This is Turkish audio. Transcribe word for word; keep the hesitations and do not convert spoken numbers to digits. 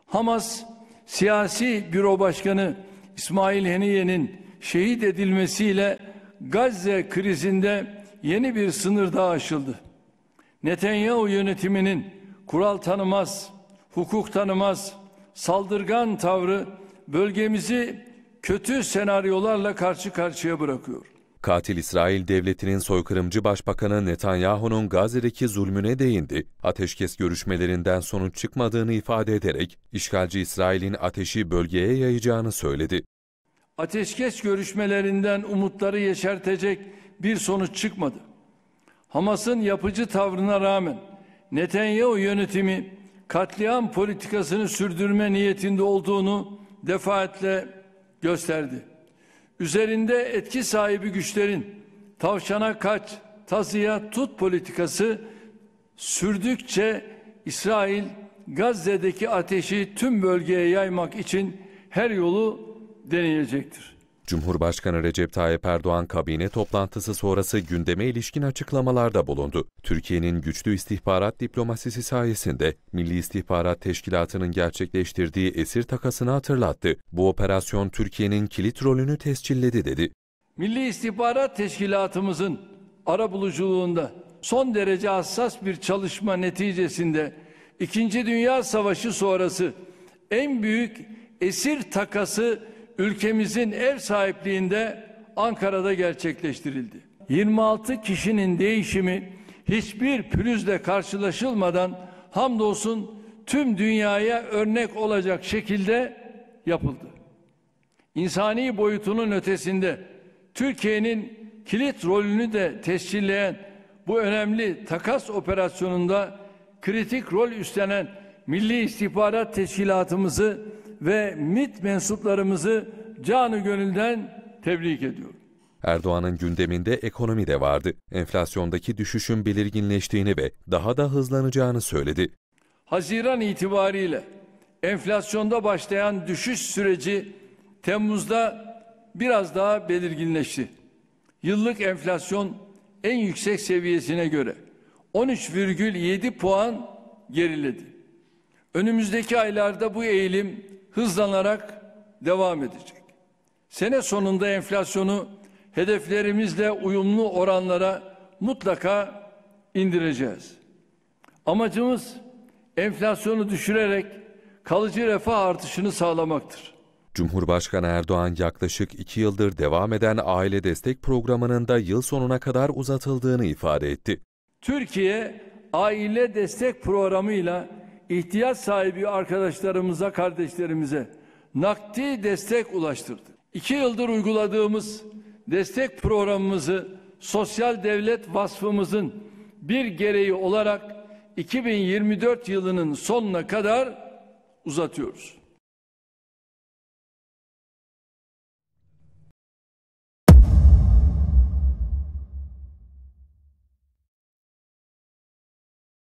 Hamas siyasi büro başkanı İsmail Haniye'nin şehit edilmesiyle Gazze krizinde yeni bir sınır daha aşıldı. Netanyahu yönetiminin kural tanımaz, hukuk tanımaz, saldırgan tavrı bölgemizi kötü senaryolarla karşı karşıya bırakıyor. Katil İsrail Devleti'nin soykırımcı başbakanı Netanyahu'nun Gazze'deki zulmüne değindi. Ateşkes görüşmelerinden sonuç çıkmadığını ifade ederek işgalci İsrail'in ateşi bölgeye yayacağını söyledi. Ateşkes görüşmelerinden umutları yeşertecek bir sonuç çıkmadı. Hamas'ın yapıcı tavrına rağmen Netanyahu yönetimi katliam politikasını sürdürme niyetinde olduğunu defaatle gösterdi. Üzerinde etki sahibi güçlerin tavşana kaç, tazıya tut politikası sürdükçe İsrail Gazze'deki ateşi tüm bölgeye yaymak için her yolu deneyecektir. Cumhurbaşkanı Recep Tayyip Erdoğan kabine toplantısı sonrası gündeme ilişkin açıklamalarda bulundu. Türkiye'nin güçlü istihbarat diplomasisi sayesinde Milli İstihbarat Teşkilatı'nın gerçekleştirdiği esir takasını hatırlattı. Bu operasyon Türkiye'nin kilit rolünü tescilledi dedi. Milli İstihbarat Teşkilatımızın arabuluculuğunda son derece hassas bir çalışma neticesinde İkinci Dünya Savaşı sonrası en büyük esir takası ülkemizin ev sahipliğinde Ankara'da gerçekleştirildi. yirmi altı kişinin değişimi hiçbir pürüzle karşılaşılmadan hamdolsun tüm dünyaya örnek olacak şekilde yapıldı. İnsani boyutunun ötesinde Türkiye'nin kilit rolünü de tescilleyen bu önemli takas operasyonunda kritik rol üstlenen Milli İstihbarat Teşkilatımızı ve MİT mensuplarımızı canı gönülden tebrik ediyorum. Erdoğan'ın gündeminde ekonomi de vardı. Enflasyondaki düşüşün belirginleştiğini ve daha da hızlanacağını söyledi. Haziran itibariyle enflasyonda başlayan düşüş süreci Temmuz'da biraz daha belirginleşti. Yıllık enflasyon en yüksek seviyesine göre on üç virgül yedi puan geriledi. Önümüzdeki aylarda bu eğilim hızlanarak devam edecek. Sene sonunda enflasyonu hedeflerimizle uyumlu oranlara mutlaka indireceğiz. Amacımız enflasyonu düşürerek kalıcı refah artışını sağlamaktır. Cumhurbaşkanı Erdoğan yaklaşık iki yıldır devam eden aile destek programının da yıl sonuna kadar uzatıldığını ifade etti. Türkiye aile destek programıyla ihtiyaç sahibi arkadaşlarımıza, kardeşlerimize nakdi destek ulaştırdı. İki yıldır uyguladığımız destek programımızı sosyal devlet vasfımızın bir gereği olarak iki bin yirmi dört yılının sonuna kadar uzatıyoruz.